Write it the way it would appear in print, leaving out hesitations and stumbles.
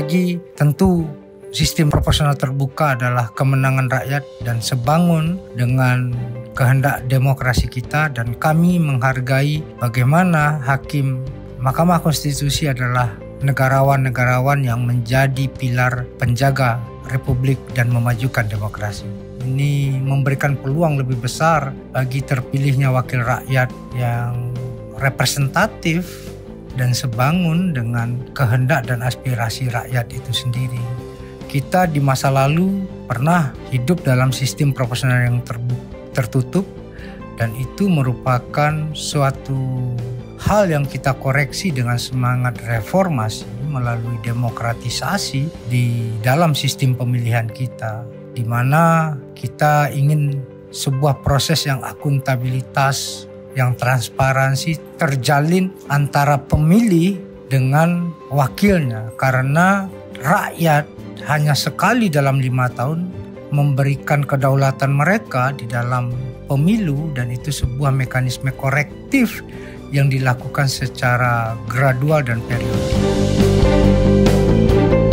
lagi tentu sistem proporsional terbuka adalah kemenangan rakyat dan sebangun dengan kehendak demokrasi kita, dan kami menghargai bagaimana hakim Mahkamah Konstitusi adalah negarawan-negarawan yang menjadi pilar penjaga republik dan memajukan demokrasi. Ini memberikan peluang lebih besar bagi terpilihnya wakil rakyat yang representatif dan sebangun dengan kehendak dan aspirasi rakyat itu sendiri. Kita di masa lalu pernah hidup dalam sistem proporsional yang tertutup, dan itu merupakan suatu hal yang kita koreksi dengan semangat reformasi melalui demokratisasi di dalam sistem pemilihan kita, di mana kita ingin sebuah proses yang akuntabilitas, yang transparansi terjalin antara pemilih dengan wakilnya, karena rakyat hanya sekali dalam 5 tahun memberikan kedaulatan mereka di dalam pemilu, dan itu sebuah mekanisme korektif yang dilakukan secara gradual dan periodik.